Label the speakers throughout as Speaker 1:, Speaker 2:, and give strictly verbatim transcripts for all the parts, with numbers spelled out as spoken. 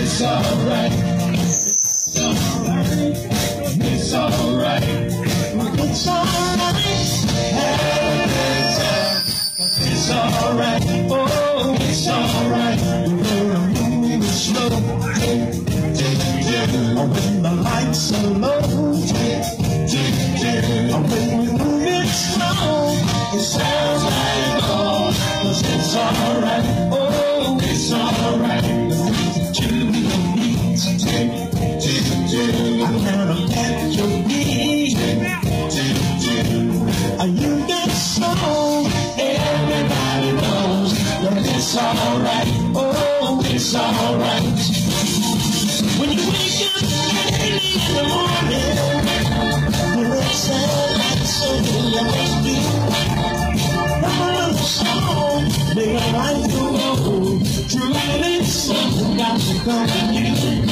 Speaker 1: It's alright. It's alright. It's alright. It's alright. Have a good time. It's alright. Oh, it's alright. We're moving slow. When the lights are low. When we move it slow, it sounds like gold. 'Cause it's alright. Oh, it's alright. I never get your beat. You get so everybody knows that it's alright. Oh, it's alright. When you wake up early in the morning, you listen and so you always do. Another song, they are like the road. Truly, something got to come to you.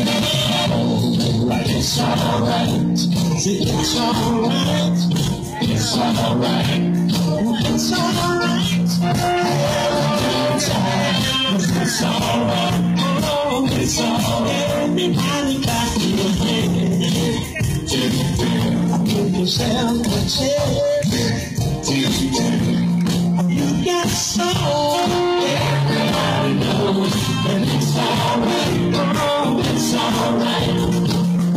Speaker 1: Like it's alright, see it's alright, it's alright, it's alright. Have a good time, it's alright, oh, it's alright. Everybody got your head. Give yourself a chance. You got soul. Everybody knows that it's alright, oh, it's alright.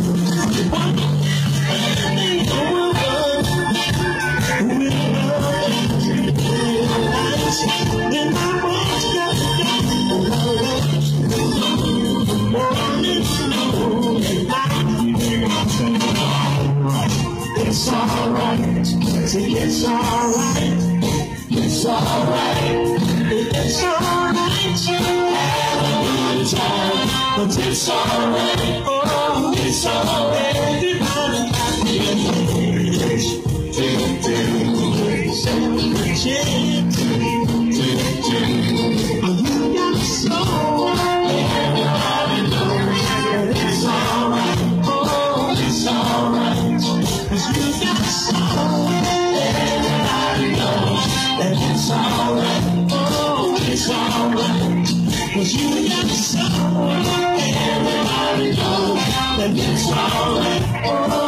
Speaker 1: It's alright, it's alright, it's alright, it's alright, have a good time, but it's alright, oh, it's alright, everybody got you got soul, everybody knows that it's alright, oh, it's alright. You got soul, everybody knows that it's alright, oh, it's alright. 'Cause you got soul, everybody knows that it's alright, oh.